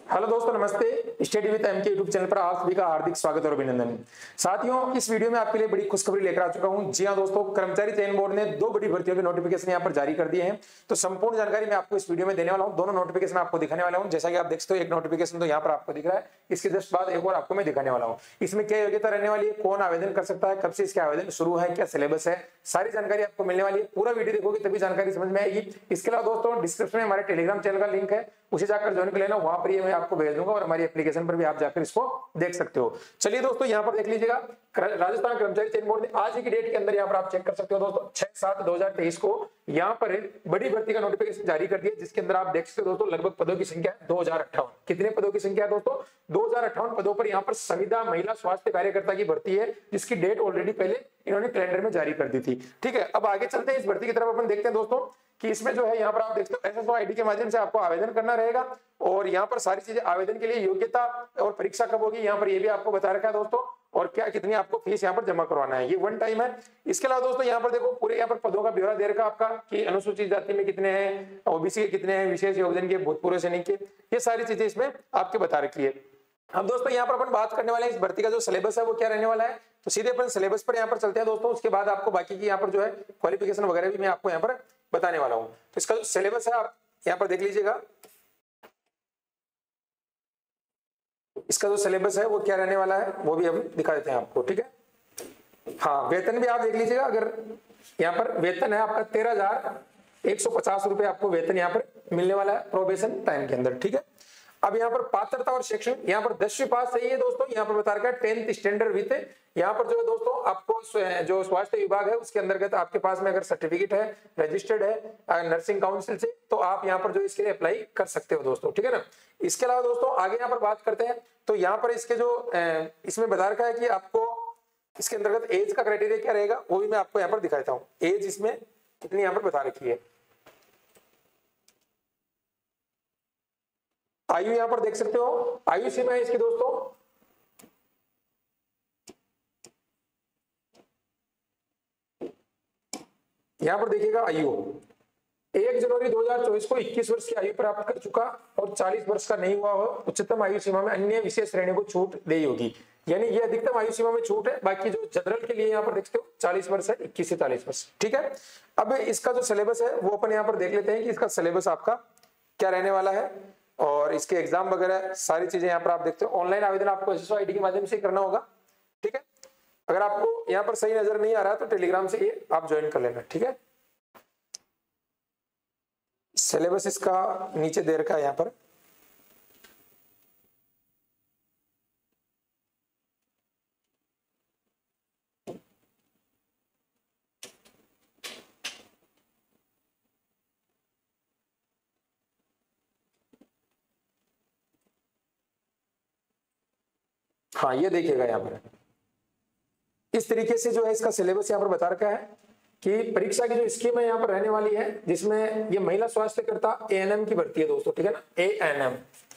Hello दोस्तों, नमस्ते। Study with MK YouTube channel पर आप सभी का हार्दिक स्वागत और अभिनंदन। साथियों, इस वीडियो में आपके लिए बड़ी खुशखबरी लेकर आ चुका हूं। जी हां दोस्तों, कर्मचारी चयन बोर्ड ने 2 बड़ी भर्तियों के नोटिफिकेशन यहां पर जारी कर दिए हैं। तो संपूर्ण जानकारी मैं आपको इस वीडियो में देने वाला हूं। दोनों नोटिफिकेशन आपको दिखाने वाला हूं। जैसा कि आप देख सकते हो, एक नोटिफिकेशन तो यहां पर आपको दिख रहा है, इसके जस्ट बाद एक और आपको मैं दिखाने वाला हूं। इसमें क्या योग्यता रहने वाली है, कौन आवेदन कर सकता है, कब से इसके आवेदन शुरू है, क्या सिलेबस है, सारी जानकारी आपको मिलने वाली है। पूरा वीडियो देखोगे तभी जानकारी समझ में आएगी। इसके अलावा दोस्तों, डिस्क्रिप्शन में हमारे टेलीग्राम चैनल का लिंक है, उसे जाकर ज्वाइन कर लेना। वहां पर ये मैं आपको भेज दूंगा और हमारी एप्लीकेशन पर भी आप जाकर इसको देख सकते हो। चलिए दोस्तों, यहां पर देख लीजिएगा, राजस्थान कर्मचारी चयन बोर्ड ने आज की डेट के अंदर यहां पर आप चेक कर सकते हो दोस्तों, 6/7/2023 को यहां पर बड़ी भर्ती का नोटिफिकेशन जारी कर दिया, जिसके अंदर आप देख सकते हो दोस्तों, लगभग पदों की संख्या है 2058। कितने पदों की संख्या है दोस्तों? 2058 पदों पर यहां पर संविदा महिला स्वास्थ्य कार्यकर्ता की भर्ती है, जिसकी डेट ऑलरेडी पहले इन्होंने कैलेंडर में जारी कर दी थी। ठीक है, अब आगे चलते हैं इस भर्ती की तरफ। अपन देखते हैं दोस्तों कि इसमें जो है यहाँ पर आप देखते हो एसएसओ आईडी के माध्यम से आपको आवेदन करना रहेगा और यहाँ पर सारी चीजें आवेदन के लिए योग्यता और परीक्षा कब होगी यहाँ पर ये भी आपको बता रखा है दोस्तों, और क्या कितनी आपको फीस यहाँ पर जमा करवाना है, ये वन टाइम है। इसके अलावा दोस्तों यहाँ पर देखो पूरे यहाँ पर पदों का ब्यौरा दे रखा आपका कि अनुसूचित जाति में कितने हैं, ओबीसी के कितने हैं, विशेष योगदान के, भूतपूर्व सैनिक के, ये सारी चीजें इसमें आपके बता रखी है। अब दोस्तों यहाँ पर अपन बात करने वाले हैं इस भर्ती का जो सिलेबस है वो क्या रहने वाला है। तो सीधे अपन सिलेबस पर यहाँ पर चलते हैं दोस्तों, उसके बाद आपको बाकी की यहाँ पर जो है क्वालिफिकेशन वगैरह भी मैं आपको यहाँ पर बताने वाला हूँ। तो इसका जो सिलेबस है आप यहाँ पर देख लीजिएगा, इसका जो सिलेबस है वो क्या रहने वाला है वो भी हम दिखा देते हैं आपको। ठीक है, हाँ, वेतन भी आप देख लीजिएगा। अगर यहाँ पर वेतन है आपका 13,150 रुपए आपको वेतन यहाँ पर मिलने वाला है प्रोबेशन टाइम के अंदर। ठीक है, अब यहाँ पर पात्रता और शैक्षणिक, यहाँ पर 10वीं पास चाहिए दोस्तों, यहाँ पर बता रखा है 10th स्टैंडर्ड विद। यहाँ पर जो है दोस्तों आपको जो स्वास्थ्य विभाग है उसके अंतर्गत आपके पास में अगर सर्टिफिकेट है, रजिस्टर्ड है नर्सिंग काउंसिल से, तो आप यहाँ पर जो इसके लिए अप्लाई कर सकते हो दोस्तों। ठीक है ना। इसके अलावा दोस्तों आगे यहाँ पर बात करते हैं, तो यहाँ पर इसके जो इसमें बता रखा है कि आपको इसके अंतर्गत एज का क्राइटेरिया क्या रहेगा वो भी मैं आपको यहाँ पर दिखा देता हूँ। एज इसमें कितनी यहाँ पर बता रखी है, आयु यहाँ पर देख सकते हो, आयु सीमा है इसकी दोस्तों यहाँ पर देखिएगा, आयु 1 जनवरी 2024 को 21 वर्ष की आयु प्राप्त कर चुका और 40 वर्ष का नहीं हुआ हो, उच्चतम आयु सीमा में अन्य विशेष श्रेणी को छूट दी होगी। यानी ये अधिकतम आयु सीमा में छूट है, बाकी जो जनरल के लिए यहाँ पर देखते हो 40 वर्ष है, 21 से 40 वर्ष। ठीक है, अब इसका जो सिलेबस है वो अपन यहाँ पर देख लेते हैं कि इसका सिलेबस आपका क्या रहने वाला है और इसके एग्जाम वगैरह सारी चीजें यहाँ पर आप देखते हो। ऑनलाइन आवेदन आपको एसएसओ आईडी के माध्यम से करना होगा। ठीक है, अगर आपको यहाँ पर सही नजर नहीं आ रहा है तो टेलीग्राम से ये आप ज्वाइन कर लेना। ठीक है, सिलेबस इसका नीचे दे रखा है यहाँ पर, हाँ ये देखिएगा यहाँ पर इस तरीके से जो है इसका सिलेबस यहाँ पर बता रखा है कि परीक्षा की जो स्कीम है यहाँ पर रहने वाली है, जिसमें ये महिला स्वास्थ्यकर्ता एएनएम की भर्ती है दोस्तों। ठीक है ना, एएनएम।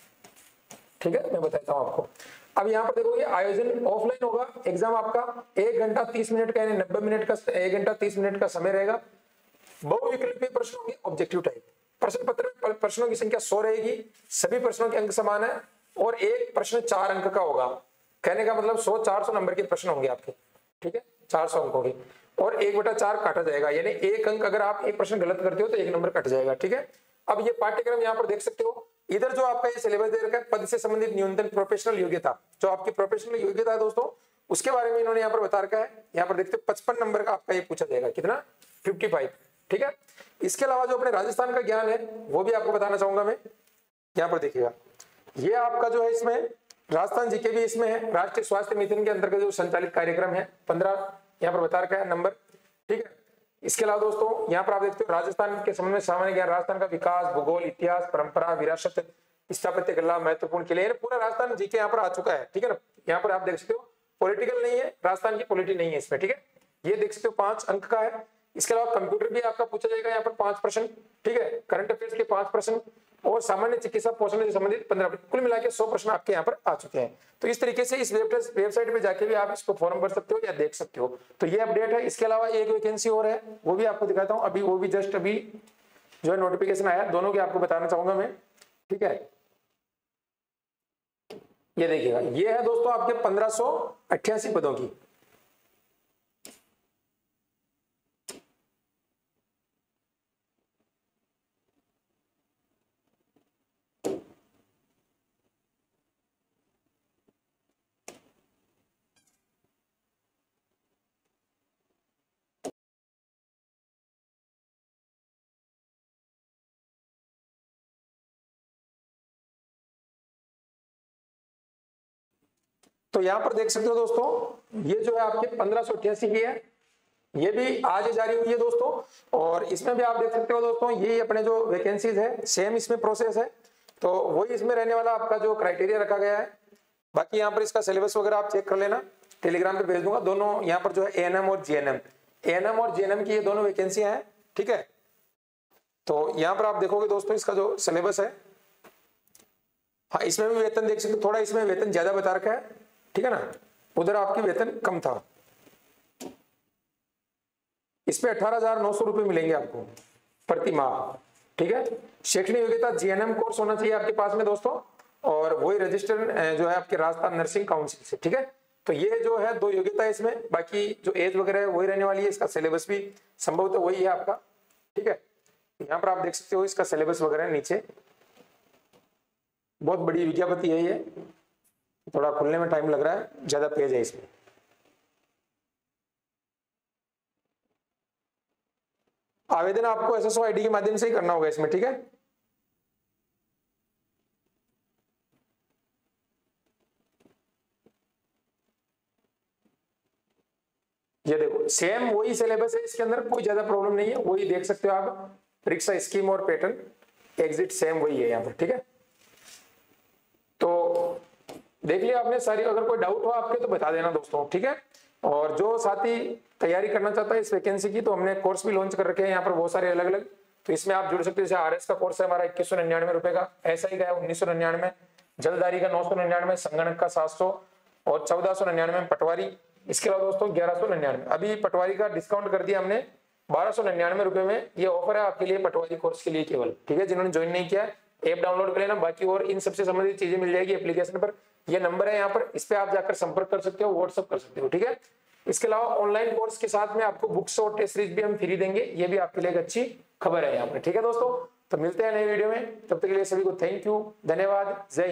ठीक है, मैं बताता हूँ आपको। अब यहाँ पर देखो ये आयोजन ऑफलाइन होगा, एग्जाम आपका 1 घंटा 30 मिनट का, यानी 90 मिनट का, 1 घंटा 30 मिनट का समय रहेगा। बहुविकल्पीय प्रश्न होंगे, ऑब्जेक्टिव टाइप। प्रश्न पत्र में प्रश्नों की संख्या 100 रहेगी, सभी प्रश्नों के अंक समान है और एक प्रश्न 4 अंक का होगा। कहने का मतलब 100 400 नंबर के प्रश्न होंगे आपके। ठीक है, 400 अंक होंगे और 1/4 काटा जाएगा, यानी एक अंक अगर आप एक प्रश्न गलत करते हो तो 1 नंबर कट जाएगा। ठीक है, अब ये पाठ्यक्रम यहाँ पर देख सकते हो, इधर जो आपका ये सिलेबस दे रखा है, पद से संबंधित न्यूनतम प्रोफेशनल योग्यता, जो आपकी प्रोफेशनल योग्यता है दोस्तों उसके बारे में इन्होंने यहाँ पर बता रखा है। यहाँ पर देखते हो 55 नंबर का आपका ये पूछा जाएगा, कितना? 55। ठीक है, इसके अलावा जो अपने राजस्थान का ज्ञान है वो भी आपको बताना चाहूंगा मैं। यहाँ पर देखिएगा, ये आपका जो है इसमें राजस्थान जीके भी इसमें है। राष्ट्रीय स्वास्थ्य मिशन के अंतर्गत जो संचालित कार्यक्रम है 15 यहाँ पर बता रखा है नंबर। ठीक है, इसके अलावा दोस्तों यहाँ पर आप देखते हो राजस्थान के संबंध में सामान्य ज्ञान, राजस्थान का विकास, भूगोल, इतिहास, परंपरा, विरासत, स्थापत्य कला, महत्वपूर्ण किले, पूरा राजस्थान जीके यहाँ पर आ चुका है। ठीक है ना, यहाँ पर आप देख सकते हो पॉलिटिकल नहीं है, राजस्थान की पॉलिटी नहीं है इसमें। ठीक है, ये देख सकते हो 5 अंक का है। इसके अलावा कंप्यूटर भी आपका पूछा जाएगा यहाँ पर 5 प्रश्न। ठीक है, करंट अफेयर्स के 5 प्रश्न और सामान्य चिकित्सा पोषण से संबंधित 15, कुल मिला के 100 प्रश्न आपके यहाँ पर आ चुके हैं। तो इस तरीके से इस वेबसाइट पे जाके भी आप इसको फॉर्म भर सकते हो या देख सकते हो। तो ये अपडेट है। इसके अलावा एक वैकेंसी और है, वो भी आपको दिखाता हूँ अभी, वो भी जस्ट अभी जो है नोटिफिकेशन आया, दोनों के आपको बताना चाहूंगा मैं। ठीक है, ये देखिएगा, ये है दोस्तों आपके 1588 पदों की। तो यहां पर देख सकते हो दोस्तों, ये जो है आपके 1588 की है, ये भी आज जारी हुई है दोस्तों। और इसमें भी आप देख सकते हो दोस्तों, ये अपने जो वैकेंसीज है सेम इसमें प्रोसेस है, तो वही इसमें रहने वाला आपका जो क्राइटेरिया रखा गया है। बाकी यहाँ पर इसका सिलेबस वगैरह आप चेक कर लेना, टेलीग्राम पे भेज दूंगा। दोनों यहाँ पर जो है एएनएम और जीएनएम, एएनएम और जीएनएम की ये दोनों वैकेंसियां हैं, ठीक है। तो यहाँ पर आप देखोगे दोस्तों इसका जो सिलेबस है, हाँ इसमें भी वेतन देख सकते हो, थोड़ा इसमें वेतन ज्यादा बता रखा है, ठीक है ना, उधर आपकी वेतन कम था। इस पे 18,900 रुपए मिलेंगे आपको प्रति माह, ठीक है। शैक्षणिक योग्यता जीएनएम कोर्स होना चाहिए आपके पास में दोस्तों, और वही रजिस्टर जो है आपके राजस्थान नर्सिंग काउंसिल से, ठीक है। तो ये जो है 2 योग्यता है इसमें, बाकी जो एज वगैरह है वही रहने वाली है, इसका सिलेबस भी संभवतः वही है आपका, ठीक है। यहाँ पर आप देख सकते हो इसका सिलेबस वगैरह नीचे, बहुत बड़ी विज्ञप्ति है ये, थोड़ा खुलने में टाइम लग रहा है, ज्यादा पेज है इसमें। आवेदन आपको एसएसओ आईडी के माध्यम से ही करना होगा इसमें, ठीक है। ये देखो सेम वही सिलेबस है, इसके अंदर कोई ज्यादा प्रॉब्लम नहीं है, वही देख सकते हो आप, परीक्षा स्कीम और पैटर्न एग्जिट सेम वही है यहाँ पर, ठीक है। तो देख लिया आपने सारी, अगर कोई डाउट हो आपके तो बता देना दोस्तों, ठीक है। और जो साथी तैयारी करना चाहता है इस वैकेंसी की, तो हमने कोर्स भी लॉन्च कर रखे हैं यहाँ पर बहुत सारे अलग अलग, तो इसमें आप जुड़ सकते हैं। जैसे आरएस का कोर्स है हमारा 2199 रुपए का, एसआई का है 1999, जलदारी का 999, संगणक का 700 और 1499 पटवारी। इसके अलावा दोस्तों 1199, अभी पटवारी का डिस्काउंट कर दिया हमने 1299 रुपए में, ये ऑफर है आपके लिए पटवारी कोर्स के लिए केवल, ठीक है। जिन्होंने ज्वाइन नहीं किया ऐप डाउनलोड कर लेना, बाकी और इन सबसे संबंधित चीजें मिल जाएगी एप्लीकेशन पर, ये नंबर है यहाँ पर, इस पे आप जाकर संपर्क कर सकते हो, व्हाट्सअप कर सकते हो, ठीक है। इसके अलावा ऑनलाइन कोर्स के साथ में आपको बुक्स और टेस्ट सीरीज भी हम फ्री देंगे, ये भी आपके लिए एक अच्छी खबर है यहाँ पर, ठीक है दोस्तों। तो मिलते हैं नए वीडियो में, तब तक के लिए सभी को थैंक यू, धन्यवाद, जय